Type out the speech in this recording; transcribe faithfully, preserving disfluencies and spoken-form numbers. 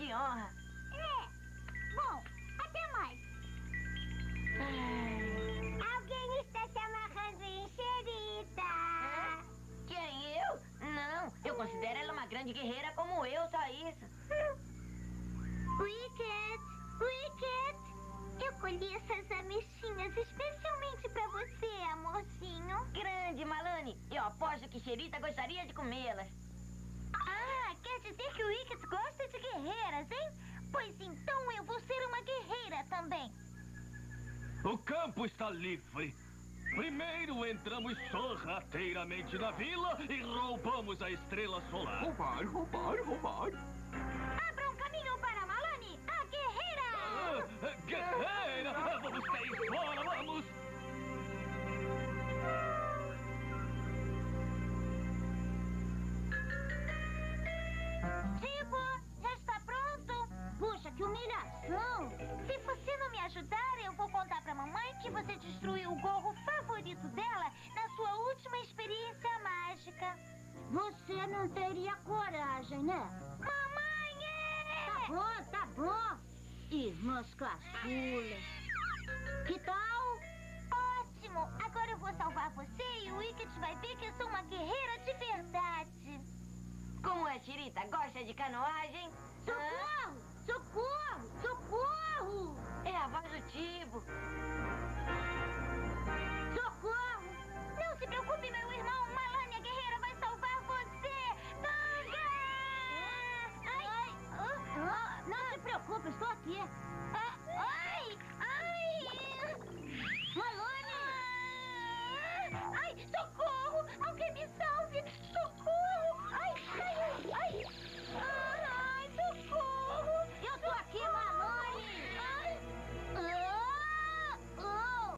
Que honra. É. Bom, até mais. Ai. Alguém está se amarrando em Xerita. Hã? Quem, eu? Não, eu considero ela uma grande guerreira como eu, só isso. Wicket, Wicket, eu colhi essas ameixinhas especialmente pra você, amorzinho. Grande, Malani. Eu aposto que Xerita gostaria de comê-las. Ah, quer dizer que o Wicket gosta de guerreiras, hein? Pois então eu vou ser uma guerreira também. O campo está livre. Primeiro entramos sorrateiramente na vila e roubamos a estrela solar. Roubar, roubar, roubar. Abra um caminho para Malani, a guerreira! Ah, guerreira! Vamos cair fora, vamos! Tipo, já está pronto? Puxa, que humilhação! Se você não me ajudar, eu vou contar pra mamãe que você destruiu o gorro favorito dela na sua última experiência mágica. Você não teria coragem, né? Mamãe! Tá bom, tá bom. Irmãs caçulas. Que tal? Ótimo! Agora eu vou salvar você e o Wicket vai ver que eu sou uma guerreira de verdade. Como é, Xerita? Gosta de canoagem? Hã? Socorro! Socorro! Socorro! É a voz do Tibo. Socorro! Não se preocupe, meu irmão. Malani, a guerreira, vai salvar você. Tanga! Ai! Ah, não se preocupe, estou aqui. Ah, ai! Ai! Malani! Ai, socorro! Alguém me salve! Socorro!